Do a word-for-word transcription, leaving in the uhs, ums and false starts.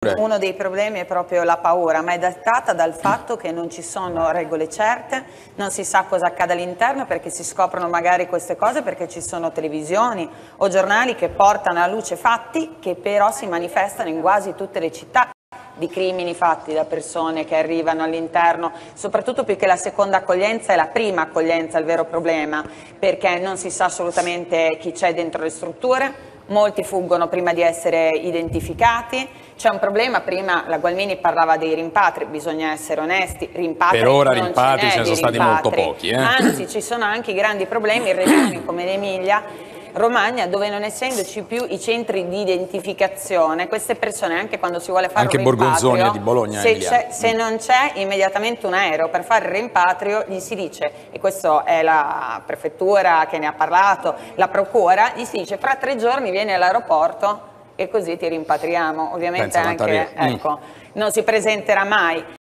Uno dei problemi è proprio la paura, ma è dettata dal fatto che non ci sono regole certe, non si sa cosa accade all'interno perché si scoprono magari queste cose perché ci sono televisioni o giornali che portano alla luce fatti che però si manifestano in quasi tutte le città, di crimini fatti da persone che arrivano all'interno, soprattutto più che la seconda accoglienza è la prima accoglienza il vero problema, perché non si sa assolutamente chi c'è dentro le strutture. Molti fuggono prima di essere identificati, c'è un problema, prima la Gualmini parlava dei rimpatri, bisogna essere onesti, rimpatri per ora non rimpatri ce ne sono stati molto pochi. Eh? Anzi ci sono anche i grandi problemi in regioni come l'Emilia Romagna, dove non essendoci più i centri di identificazione, queste persone anche quando si vuole fare anche un rimpatrio, Borgonzoni di Bologna, se, se non c'è immediatamente un aereo per fare il rimpatrio, gli si dice, e questa è la prefettura che ne ha parlato, la procura, gli si dice fra tre giorni vieni all'aeroporto e così ti rimpatriamo. Ovviamente anche, ecco, non si presenterà mai.